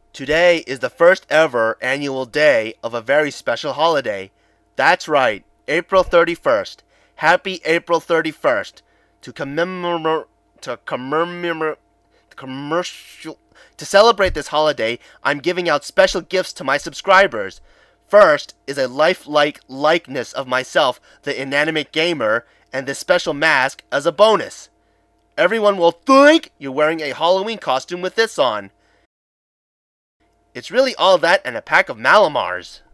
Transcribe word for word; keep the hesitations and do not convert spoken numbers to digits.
Today is the first ever annual day of a very special holiday. That's right, April thirty-first. Happy April thirty-first. To commemorate to commemorate commercial to celebrate this holiday, I'm giving out special gifts to my subscribers. First is a lifelike likeness of myself, the InAnimate Gamer, and this special mask as a bonus. Everyone will think you're wearing a Halloween costume with this on. It's really all that and a pack of Malamars.